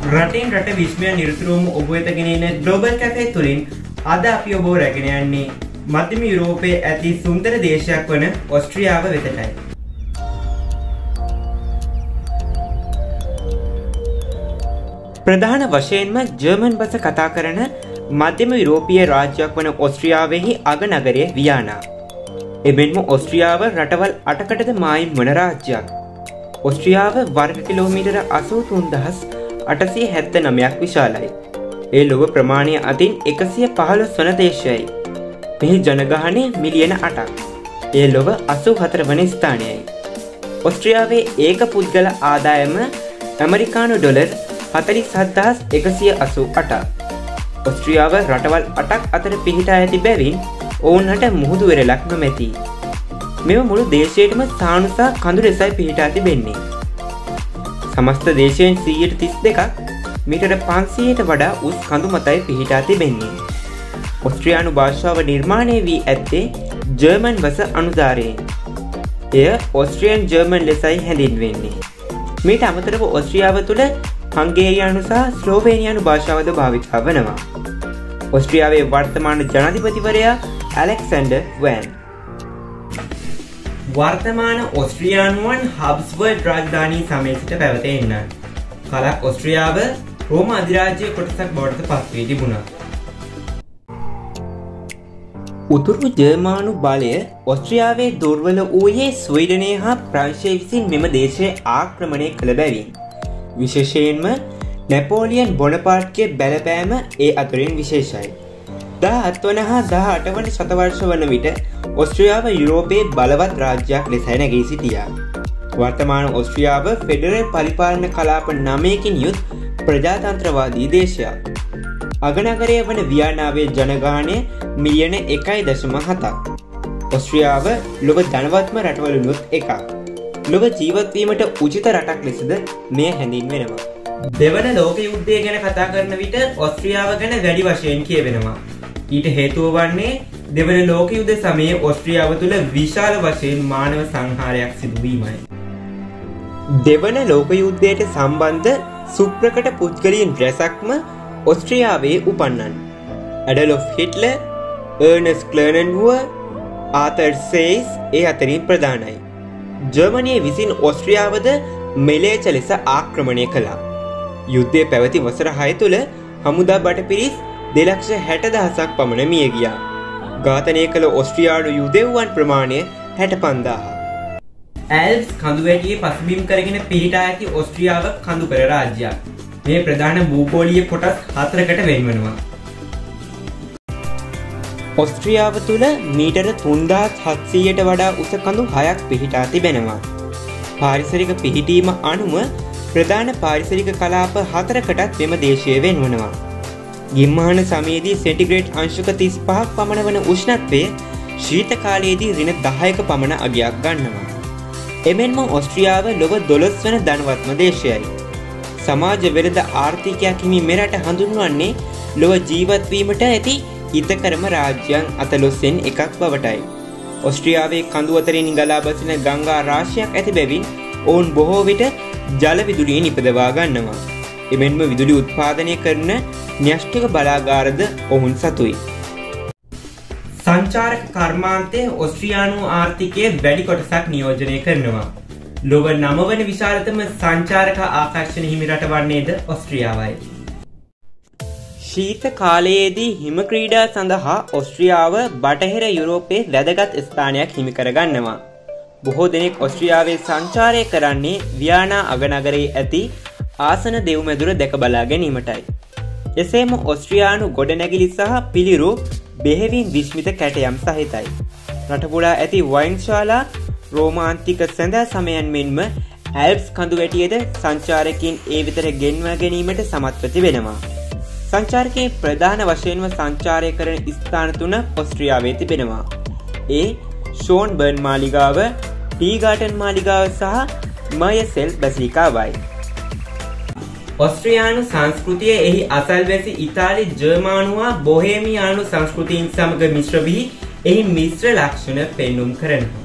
රටින් රට විශ්මය නිරතුරුවම ඔබ වෙත ගෙනෙන ග්ලෝබල් කැෆේ තුලින් අද අපි ඔබව රැගෙන යන්නේ මධ්‍යම යුරෝපයේ ඇති සුන්දර දේශයක් වන ඕස්ට්‍රියාව වෙතටයි. ප්‍රධාන වශයෙන්ම ජර්මන් භාෂ කතා කරන මධ්‍යම යුරෝපීය රාජ්‍යයක් වන ඕස්ට්‍රියාවෙහි අගනගරය වියානා. එමෙන්ම ඕස්ට්‍රියාව රටවල් 8කටද මායිම් වන රාජ්‍යයක්. ඕස්ට්‍රියාව වර්ග කිලෝමීටර 83879ක් විශාලයි. ඒ ලොව ප්‍රමාණය අතින් 115 වන දේශයයි. මෙහි ජනගහනය මිලියන 8ක්. ඒ ලොව 84 වන ස්ථානයයි. ඕස්ට්‍රියාවේ ඒක පුද්ගල ආදායම ඇමරිකානු ඩොලර් 47188ක්. ඕස්ට්‍රියාව රටවල් 8ක් අතර පිහිටා ඇති බැවින් ඔවුන්හට මුහුදු වෙරළක් නොමැති. මෙම මුළු දේශයටම සානුසා කඳු ලෙසයි පිහිටා තිබෙන්නේ. සමස්ත දේශයෙන් 132ක් මීටර 500ට වඩා උස් කඳු මතයි පිහිටා තිබෙන්නේ. ඕස්ට්‍රියානු භාෂාව නිර්මාණය වී ඇත්තේ ජර්මන් භාෂා අනුසාරයෙන්. එය ඕස්ට්‍රියන් ජර්මන් ලෙසයි හැඳින්වෙන්නේ. මීට අමතරව ඕස්ට්‍රියාව තුළ හංගේරියානු සහ ස්ලෝවේනියානු භාෂාවද භාවිතා වනවා. ඕස්ට්‍රියාවේ වර්තමාන ජනාධිපතිවරයා ඇලෙක්සැන්ඩර් වෑන්. වර්තමාන ඕස්ට්‍රියානුවන් හබ්ස්බර්ග් රාජධානී සමයේ සිට පැවත එන්න. කලක් ඕස්ට්‍රියාව රෝම අධිරාජ්‍යයේ කොටසක් බවට පත් වී තිබුණා. උතුරු ජර්මානු බලය ඕස්ට්‍රියාවේ දුර්වල වූයේ ස්වීඩනය හා ප්‍රංශය විසින් මෙම දේශය ආක්‍රමණය කළ බැවින්. විශේෂයෙන්ම නැපෝලියන් බොනපාර්ට්ගේ බලපෑම ඒ අතුරින් විශේෂයි. 17 වන හා 18 වන ශතවර්ෂ වන විට ඕස්ට්‍රියාව යුරෝපයේ බලවත් රාජ්‍යයක් ලෙසයි නැගී සිටියා. වර්තමාන ඕස්ට්‍රියාව ෆෙඩරල් පරිපාලන කලාප 9කින් යුත් ප්‍රජාතන්ත්‍රවාදී දේශයක්. අගනගරය වන වියානාවේ ජනගහනය මිලියන 1.7ක්. ඕස්ට්‍රියාව ලොව ධනවත්ම රටවලුනුත් එකක්. ලොව ජීවත්වීමට උචිත රටක් ලෙසද මෙය හැඳින්වෙනවා. දෙවන ලෝක යුද්ධය ගැන කතා කරන විට ඕස්ට්‍රියාව ගැන වැඩි වශයෙන් කියවෙනවා. ඊට හේතුව වන්නේ දෙවන ලෝක යුද්ධ සමයේ ඕස්ට්‍රියාව තුළ විශාල වශයෙන් මානව සංහාරයක් සිදුවීමයි. දෙවන ලෝක යුද්ධයට සම්බන්ධ සුප්‍රකට පුද්ගලයන් රැසක්ම ඕස්ට්‍රියාවේ උපන්නන්. ඇඩොල්ෆ් හිට්ලර්, අර්නස්ට් ක්ලර්නන්හුව, ආතර් සේස් ඒ අතරින් ප්‍රධානයි. ජර්මනිය විසින් ඕස්ට්‍රියාවද මෙලේච්ඡ ලෙස ආක්‍රමණය කළා. යුද්ධය පැවති වසර 6 තුළ හමුදා බටපිරිස් 2,60,000ක් පමණ මිය ගියා. ඝාතනය කළ ඕස්ට්‍රියානු යුදෙව්වන් ප්‍රමාණය 65,000. ඇල්ප්ස් කඳුවැටියේ පසුබිම් කරගෙන පිහිටා ඇති ඕස්ට්‍රියාව කඳුකර රාජ්‍යයක්. මේ ප්‍රධාන භූගෝලීය කොටස් 4කට වෙන්වනවා. ඕස්ට්‍රියාව තුළ මීටර 3,700ට වඩා උස කඳු 6ක් පිහිටා තිබෙනවා. පාරිසරික පිහිටීම අනුව ප්‍රධාන පාරිසරික කලාප 4කටත් මෙම දේශය වෙන්වනවා. ගිම්හන සමයේදී සෙන්ටිග්‍රේඩ් අංශක 35ක් පමණ වන උෂ්ණත්වය ශීත කාලයේදී ඍණ 10ක පමණ අගයක් ගන්නවා. එමෙන්ම ඕස්ට්‍රියාව ලොව 12 වන ධනවත්ම දේශයයි. සමාජ වෙළඳ ආර්ථිකයක් හිමි මෙරට හඳුන්වන්නේ ලොව ජීවත් වීමට ඇති හිතකරම රාජ්‍යයන් 14න් එකක් බවටයි. ඕස්ට්‍රියාවේ කඳු අතරින් ගලා බසින ගංගා රාශියක් ඇති බැවින් ඔවුන් බොහෝ විට ජල විදුලිය නිපදවා ගන්නවා. එමෙන්ම විදුලි උත්පාදනය කරන න්‍යෂ්ටික බලාගාරද ඔවුන් සතුයි. සංචාරක කර්මාන්තයේ ඕස්ට්‍රියානු ආර්ථිකයේ වැඩි කොටසක් නියෝජනය කරනවා. ලොව 9 වන විශාලතම සංචාරක ආකර්ෂණ හිමි රට වන්නේද ඕස්ට්‍රියාවයි. ශීත කාලයේදී හිම ක්‍රීඩා සඳහා ඕස්ට්‍රියාව බටහිර යුරෝපයේ වැදගත් ස්ථානයක් හිමි කරගන්නවා. බොහෝ දෙනෙක් ඕස්ට්‍රියාවේ සංචාරය කරන්නේ වියානා අගනගරයේ ඇති ආසන දෙව්මැදුර දැක බලා ගැනීමටයි. එසේම ඕස්ට්‍රියානු ගොඩනැගිලි සහ පිළිරු බෙහෙවින් විස්මිත කැටයම් සහිතයි. රටපුරා ඇති වයින් ශාලා රෝමාන්තික සැඳෑ සමයන් මෙන්ම ඇල්ප්ස් කඳුවැටියද සංචාරකයන් ඒ විතර ගෙන්වා ගැනීමට සමත්ව තිබෙනවා. සංචාරකයන් ප්‍රධාන වශයෙන්ම සංචාරය කරන ස්ථාන 3 ඕස්ට්‍රියාවේ තිබෙනවා. ඒ ෂෝන්බර්න් මාලිගාව, ටීගාටන් මාලිගාව සහ මයසෙල් බැසිලිකාවයි. ඕස්ට්‍රියානු සංස්කෘතිය එහි අසල්වැසි ඉතාලි, ජර්මානු හා බොහේමියානු සංස්කෘතීන් සමග මිශ්‍ර වී එහි මිශ්‍ර ලක්ෂණ පෙන්නුම් කරනවා.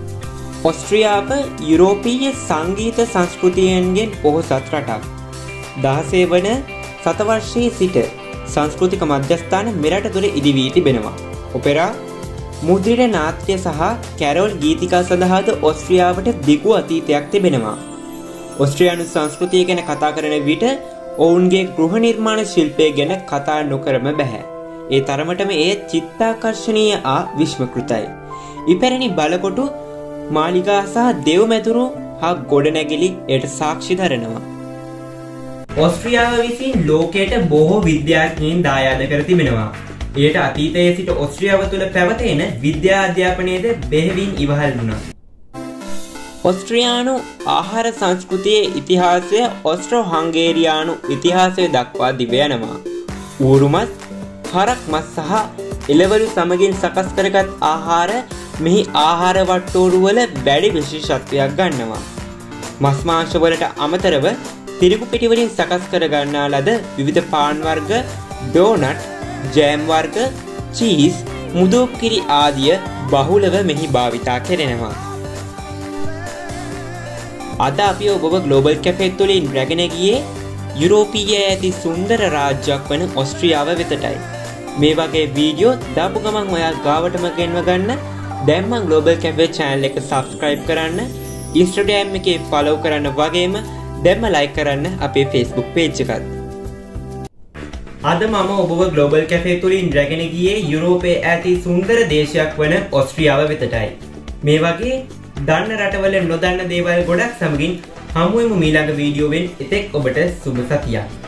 ඕස්ට්‍රියාව යුරෝපීය සංගීත සංස්කෘතියන්ගෙන් පොහොසත් රටක්. 16 වන සතවර්ෂයේ සිට සංස්කෘතික මධ්‍යස්ථාන මෙරට තුළ ඉදිවී තිබෙනවා. ඔපෙරා, මුද්‍රිත නාට්‍ය සහ කැරොල් ගීතිකා සඳහාද ඕස්ට්‍රියාවට දිගු අතීතයක් තිබෙනවා. ඕස්ට්‍රියානු සංස්කෘතිය ගැන කතා කරන විට ඔවුන්ගේ ගෘහ නිර්මාණ ශිල්පය ගැන කතා නොකරම බැහැ. ඒ තරමටම එය චිත්තාකර්ෂණීය විශ්වකෘතයි. ඉපැරණි බලකොටු මාලිගා සහ දෙව්මැදුරු හා ගොඩනැගිලි එයට සාක්ෂි දරනවා. ඕස්ට්‍රියාව විසින් ලෝකයට බොහෝ විද්‍යාඥයින් දායාද කර තිබෙනවා. එයට අතීතයේ සිට ඕස්ට්‍රියාව තුළ පැවතෙන විද්‍යා අධ්‍යාපනයේද බෙහෙවින් ඉවහල් වුණා. ඕස්ට්‍රියානු ආහාර සංස්කෘතියේ ඉතිහාසය ඕස්ට්‍රෝ-හංගේරියානු ඉතිහාසය දක්වා දිව යනවා. ඌරුමස්, හරක් මස් සහ එළවලු සමගින් සකස් කරගත් ආහාර මෙහි ආහාර වට්ටෝරුවල වැඩි විශේෂත්වයක් ගන්නවා. මස් මාංශ වලට අමතරව තිරිඟු පිටි වලින් සකස් කර ගන්නා ලද විවිධ පාන් වර්ග, ඩෝනට්, ජෑම් වර්ග, චීස්, මුදෝකිරි ආදිය බහුලව මෙහි භාවිතා කෙරෙනවා. අද අපි ඔබව ග්ලෝබල් කැෆේ තුළින් රැගෙන ගියේ යුරෝපීය ඇති සුන්දර රාජ්‍යයක් වන ඕස්ට්‍රියාව වෙතටයි. මේ වගේ වීඩියෝ දාපු ගමන් ඔයා ගාවටම ගෙන්ව ගන්න. දැන් මම ග්ලෝබල් කැෆේ channel එක subscribe කරන්න, Instagram එකේ follow කරන්න වගේම දැන්ම like කරන්න අපේ Facebook page එකත්. අද මම ඔබව ග්ලෝබල් කැෆේ තුළින් රැගෙන ගියේ යුරෝපයේ ඇති සුන්දර දේශයක් වන ඕස්ට්‍රියාව වෙතටයි. මේ වගේ දන්න රටවල නොදන්න දේවල් ගොඩක් සමගින් හමුවෙමු ඊළඟ වීඩියෝවෙන්. එතෙක් ඔබට සුබ සතියක්.